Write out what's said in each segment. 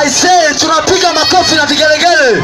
Aisee, tunapiga makofi na vigelegele.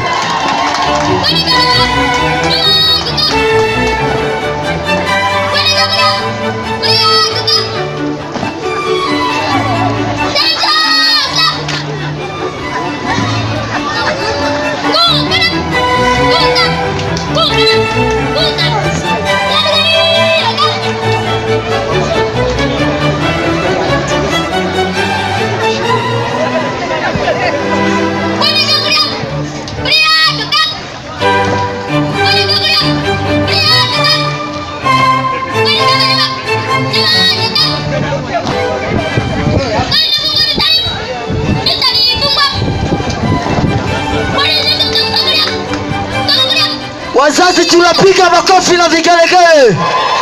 Wazazi, tunapiga makofi na vigelegele.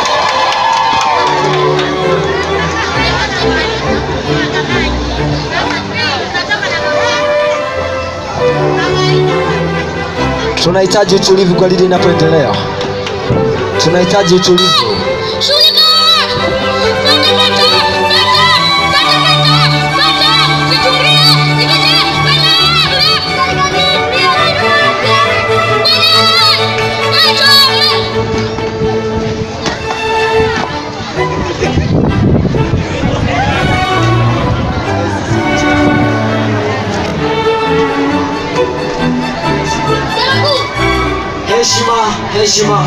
Tunahitaji utulivu kwa lili inapoendelea. Tunahitaji utulivu. Heshima.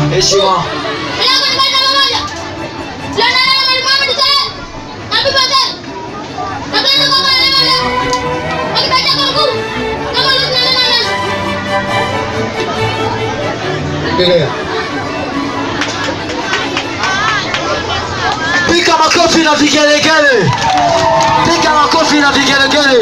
Piga makofi na vigelegele. Piga makofi na vigelegele.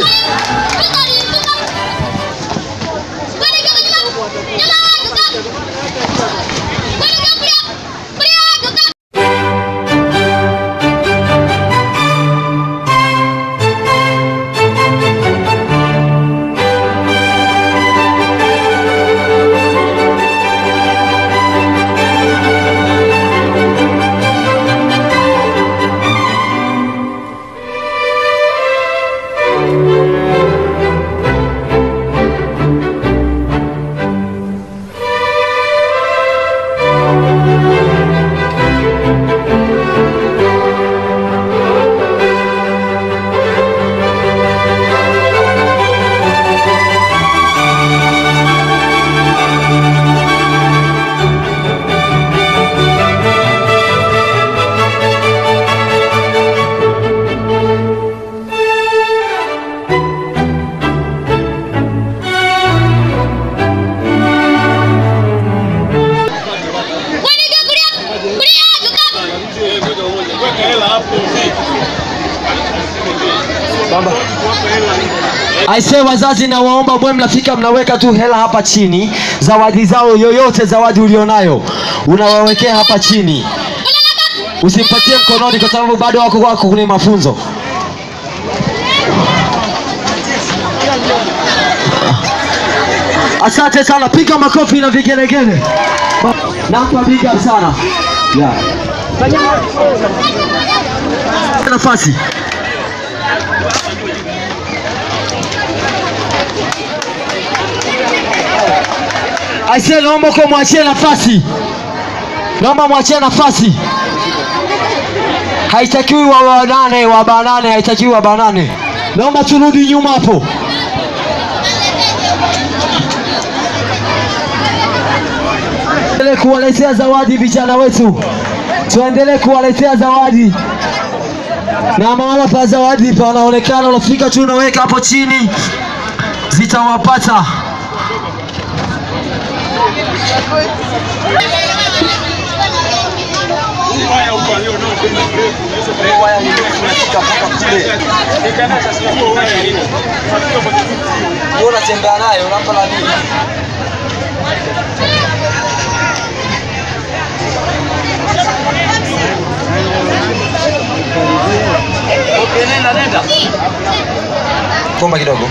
Aisee, wazazi na waomba mwe mnafika mnaweka tu hela hapa chini. Zawadi zao yoyote, zawadi ulionayo unawawekea hapa chini. Usimpatie mkononi kwa sababu bado wako kwenye mafunzo. Asante sana, piga makofi na vigelegele. Naomba piga sana. Nafasi. Aisee, naomba kwa mwachie nafasi. Naomba mwachie nafasi. Haitakiwi wa banane, haitakiwi wa banane. Naomba turudi nyuma hapo. Tuendelee kuwaletea zawadi vijana wetu. Tuendelee kuwaletea zawadi. Na mahala pa zawadi panaonekana, unafika tu unaweka hapo chini. Zitawapata. Unatembea nayo unampa la nini? Okay, nenda. Komba kidogo.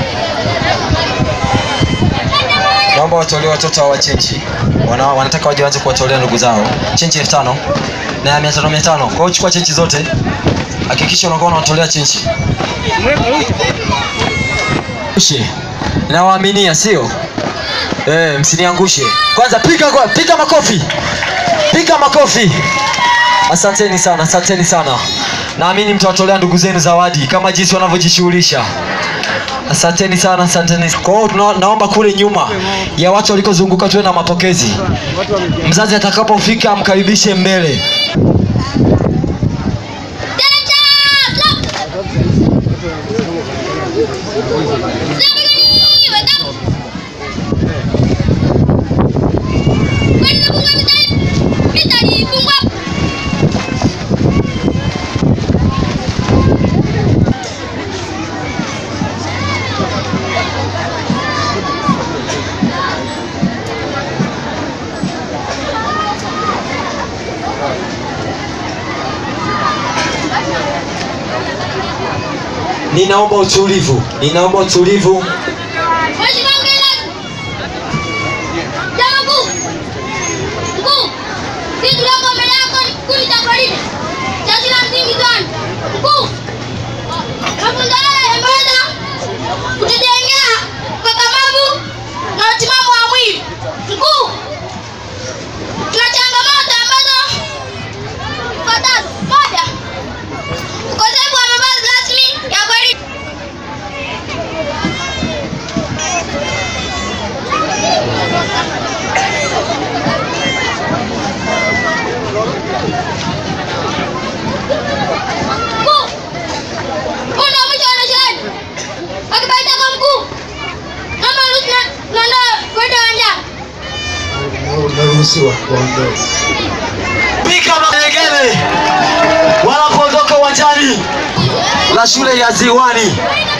Naomba watolee watoto wa chenchi. Wanataka waje waanze kuwatolea ndugu zao. Chenchi 5000 na 500. Kwa hiyo chukua chenchi zote. Hakikisha unakuwa unawatolea chenchi. Nawaaminia, sio? Msiniangushe. Kwanza piga makofi. Piga makofi. Asanteni sana, asanteni sana. Naamini mtawatolea ndugu zenu zawadi kama jinsi wanavyojishughulisha. Asanteni sana, asanteni. Kwa hiyo naomba kule nyuma ya watu walikozunguka tuwe na mapokezi. Mzazi atakapofika amkaribishe mbele. Ninaomba utulivu. Ninaomba utulivu. Pika makelele wanapoondoka uwanjani la shule ya Ziwani.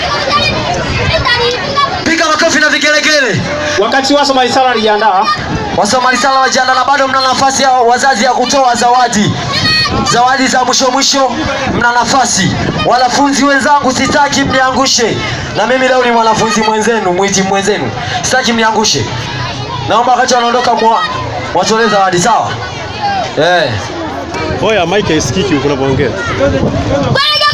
Pika makofi na vigelegele. Wakati wasoma risala aliandaa. Wasoma risala wajiandaa na bado mna nafasi ya wazazi ya kutoa zawadi. Zawadi za mwisho mna nafasi. Wanafunzi wenzangu sitaki mniangushe. Na mimi leo ni mwanafunzi mwenzenu, mwenzenu. Sitaki mniangushe. Naomba wakati wanaondoka watolee zawadi, sawa? Oya, mic isikiki unapoongea.